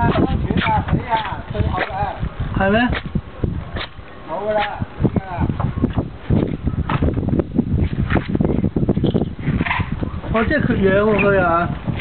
係咩？ 冇㗎啦，㗎啦。 我真係缺氧喎佢啊！